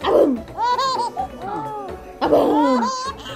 Aboom. Aboom.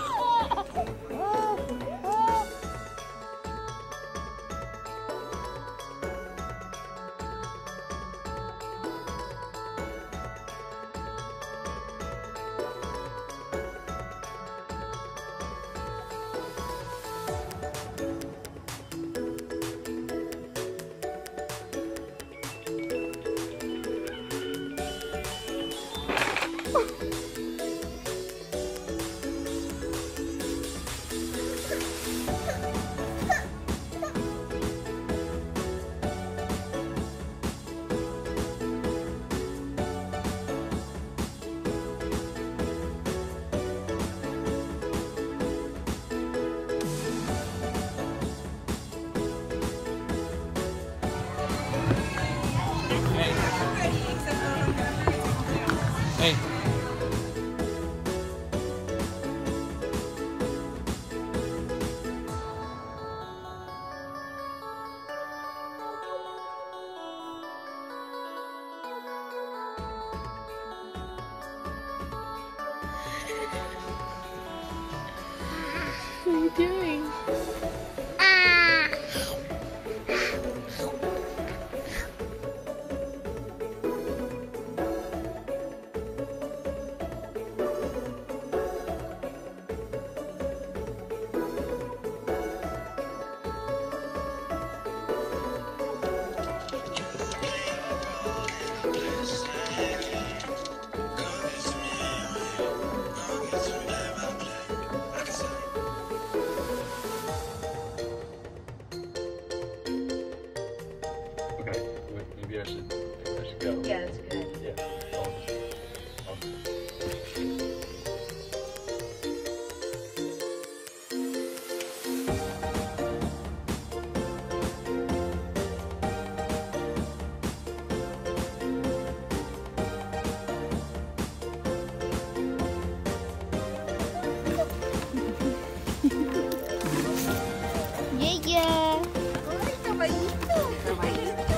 Hey. What are you doing? Okay, maybe I should go. Yeah, that's good. Yeah. Yeah. Ay, caballito. Caballito.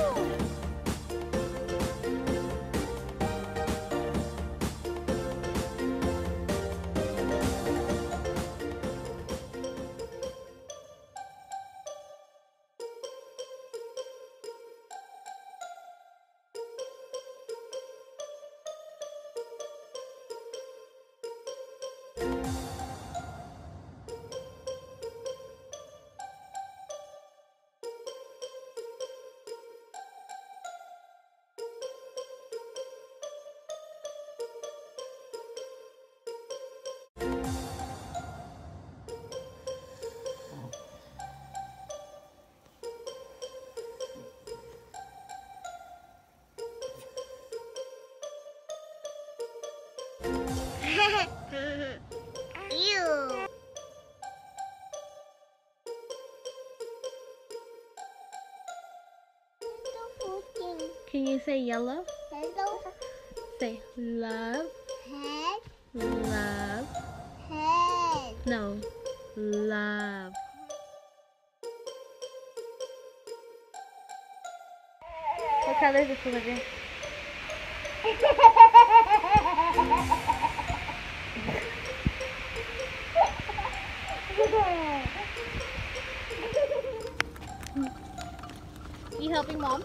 Ew. Can you say yellow? Hello, Say love, head, love. head. No, love. What color is the sliver? You helping mom?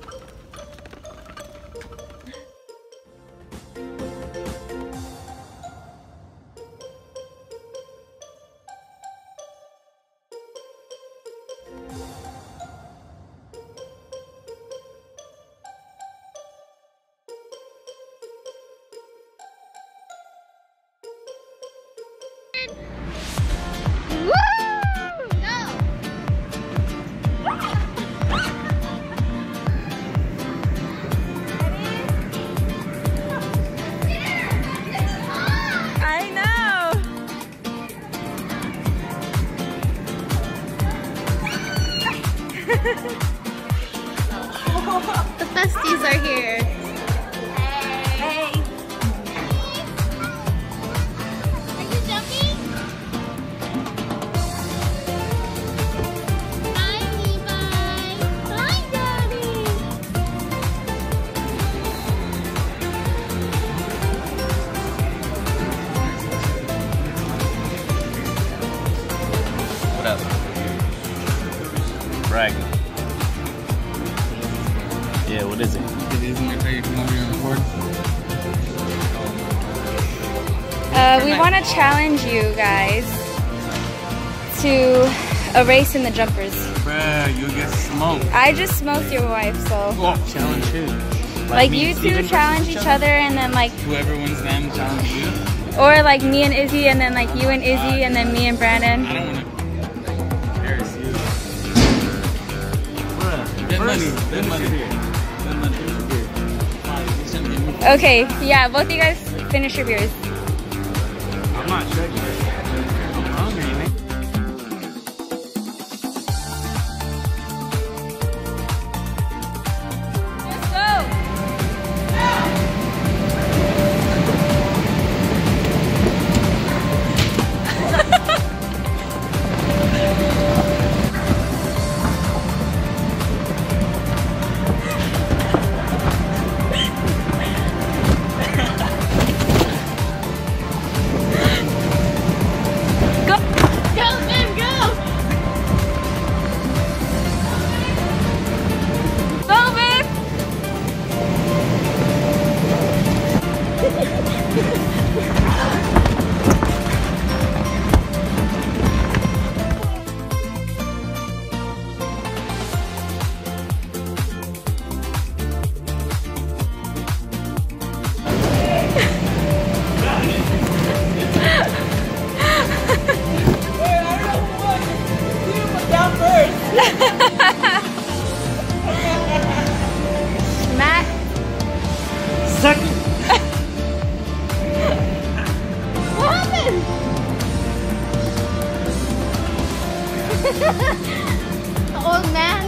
The besties are here. Hey. Are you jumping? Hi, Levi. Hi, Daddy. bragging. Yeah, what is it? We want to challenge you guys to a race in the jumpers. Bruh, you'll get smoked. I just smoked your wife, so. Challenge who? Like you two challenge each other and then like. Whoever wins them challenge you? Or like me and Izzy and then like you and Izzy and then me and Brandon. I don't want to embarrass you. Bruh, spend money. Okay, yeah, both of you guys finish your beers. I'm not checking it. I'm hungry, man. Let's go! Matt. Second. What happened? Old man.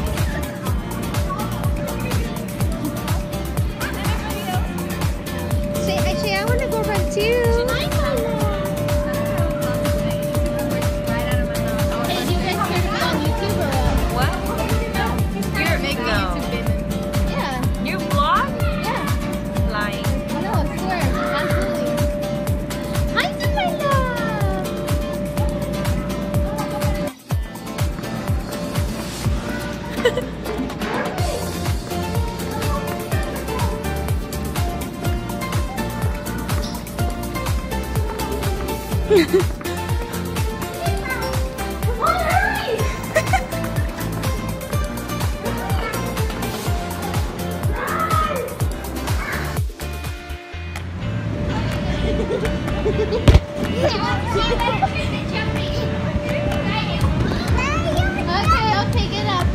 Actually, I want to go run too. Hey, do you guys care to be on YouTube or what? You're a big girl. Yeah, You vlog? yeah. Lying. No, I swear, absolutely. Hi to my love. Okay, get up.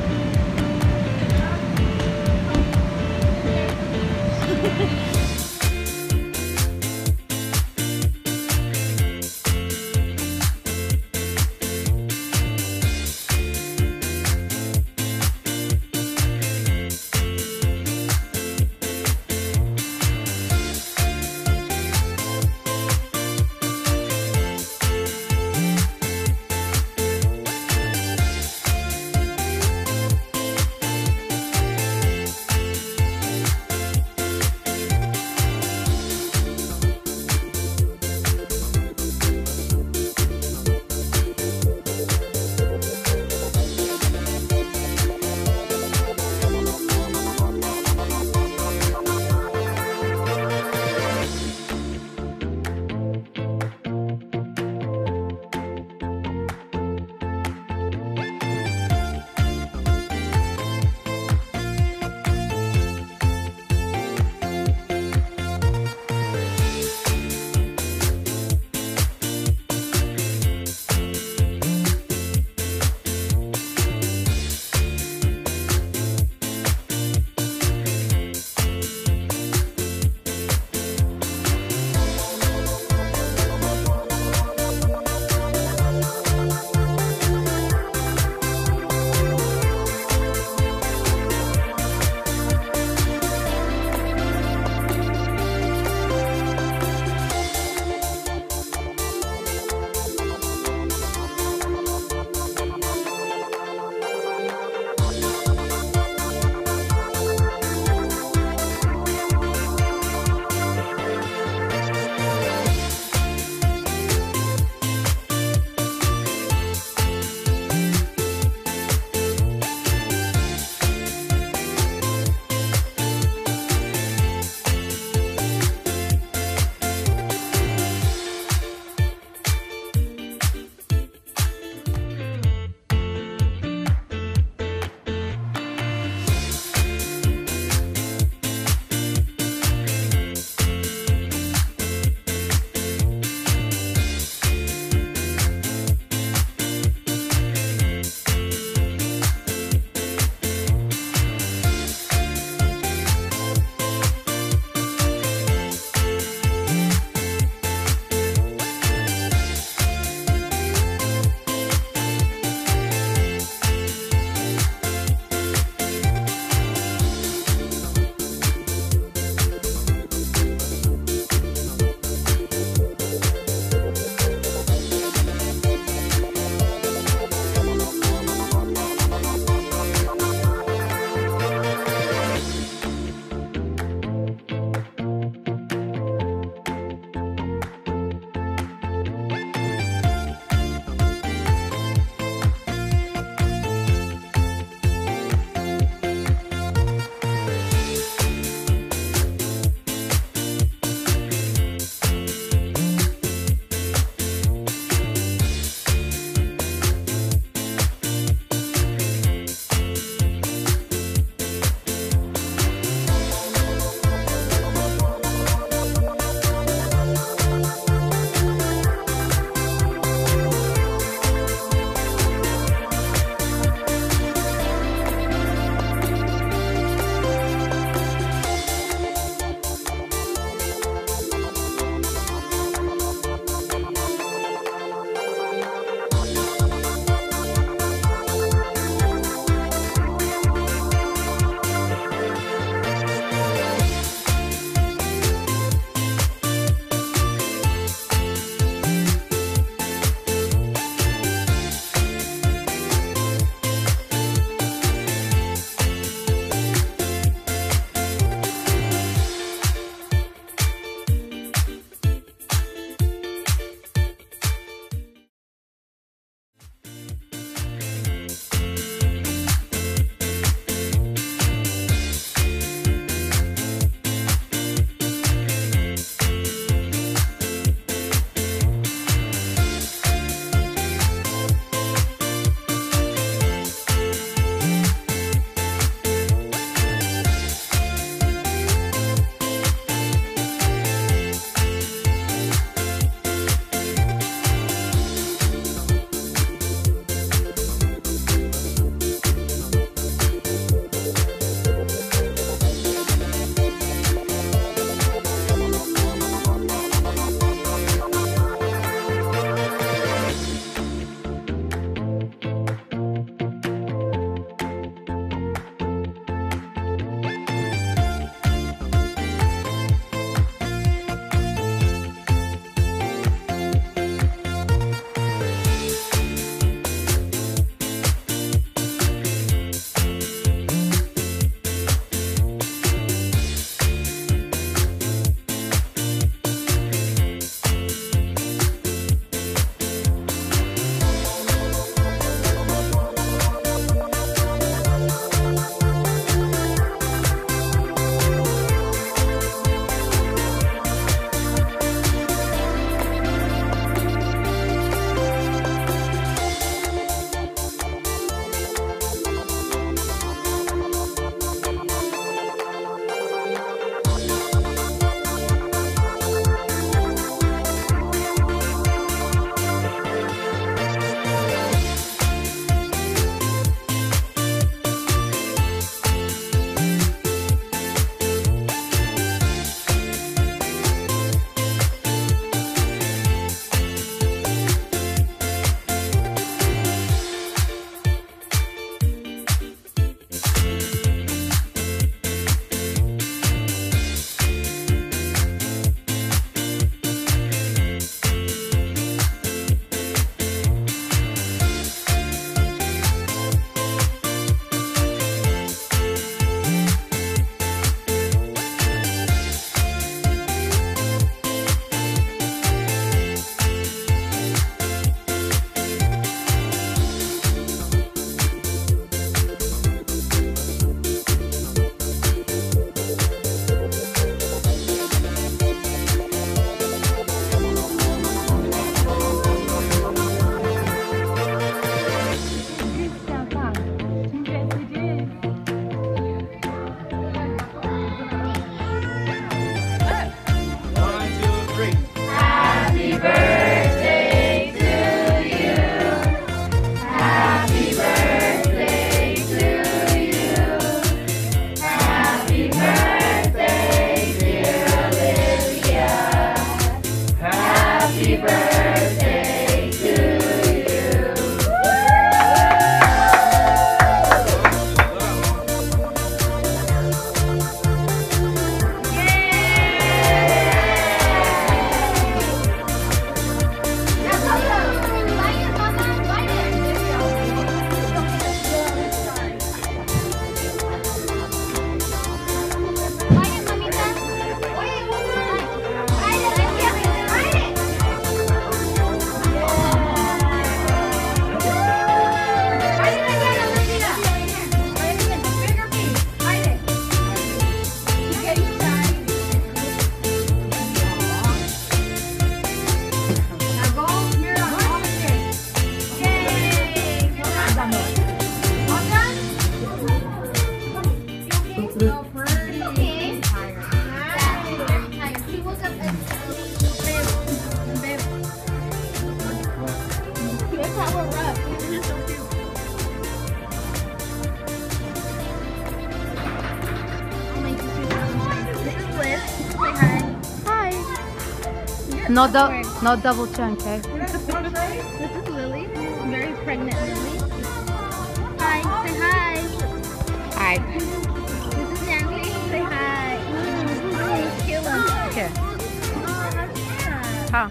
No double chin, okay? This is Lily. Very pregnant Lily. Hi, say hi. Hi. This is Nancy. Say hi. Kill him. Okay. Oh, that's sad. Huh.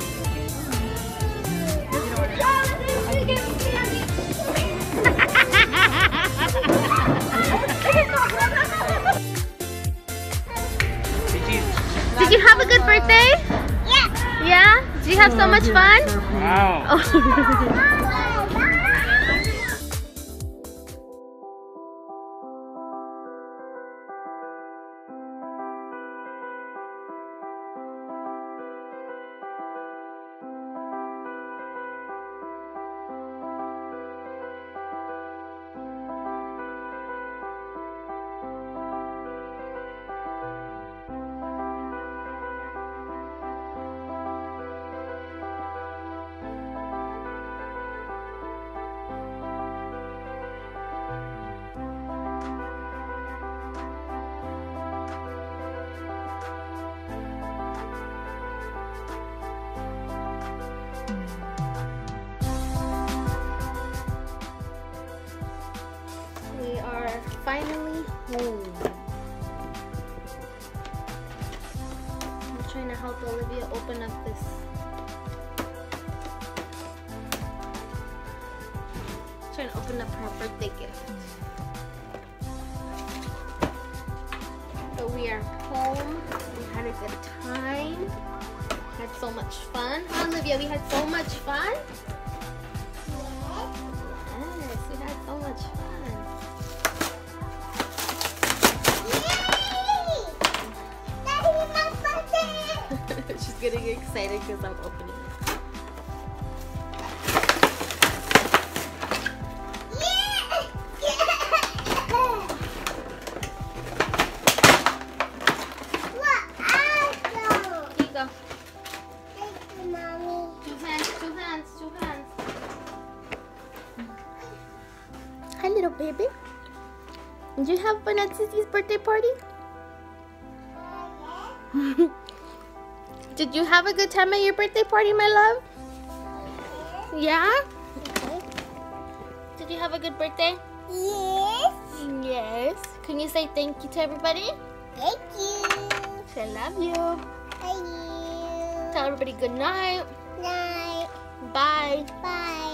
Did you have a good birthday? Yeah. Yeah? Did you have so much fun? Wow. Oh. We are finally home. I'm trying to help Olivia open up this. Trying to open up her birthday gift. So we are home. We had a good time. Had so much fun. Huh, Olivia, we had so much fun. Yes, we had so much fun. She's getting excited because I'm opening it. Here you go. Two hands, two hands, two hands. Hi, little baby. Did you have fun at Sissy's birthday party? Did you have a good time at your birthday party, my love? Yeah? Okay. Did you have a good birthday? Yes. Yes. Can you say thank you to everybody? Thank you. Say love you. Thank you. Tell everybody good night. Night. Bye. Bye.